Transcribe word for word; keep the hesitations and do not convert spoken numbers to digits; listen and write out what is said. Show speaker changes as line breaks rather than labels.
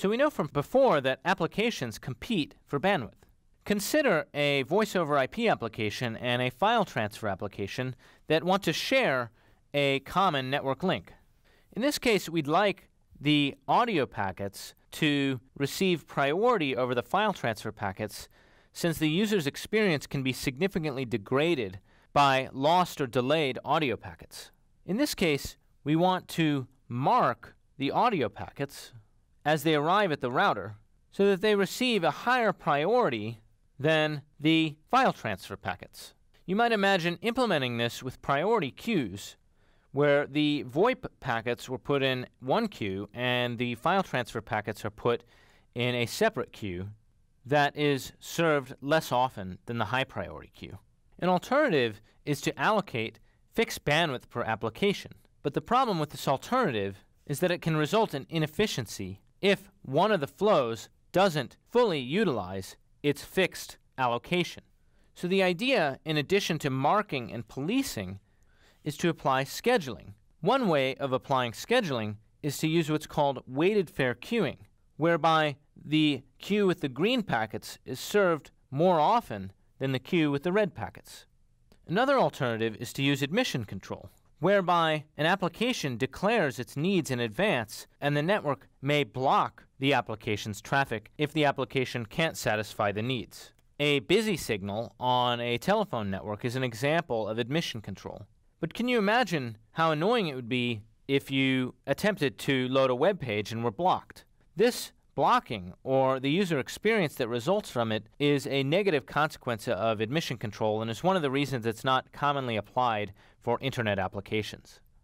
So we know from before that applications compete for bandwidth. Consider a voice over I P application and a file transfer application that want to share a common network link. In this case, we'd like the audio packets to receive priority over the file transfer packets, since the user's experience can be significantly degraded by lost or delayed audio packets. In this case, we want to mark the audio packets as they arrive at the router so that they receive a higher priority than the file transfer packets. You might imagine implementing this with priority queues, where the VoIP packets were put in one queue and the file transfer packets are put in a separate queue that is served less often than the high priority queue. An alternative is to allocate fixed bandwidth per application, but the problem with this alternative is that it can result in inefficiency if one of the flows doesn't fully utilize its fixed allocation. So the idea, in addition to marking and policing, is to apply scheduling. One way of applying scheduling is to use what's called weighted fair queuing, whereby the queue with the green packets is served more often than the queue with the red packets. Another alternative is to use admission control, whereby an application declares its needs in advance and the network may block the application's traffic if the application can't satisfy the needs. A busy signal on a telephone network is an example of admission control. But can you imagine how annoying it would be if you attempted to load a web page and were blocked? This blocking, or the user experience that results from it, is a negative consequence of admission control and is one of the reasons it's not commonly applied for Internet applications.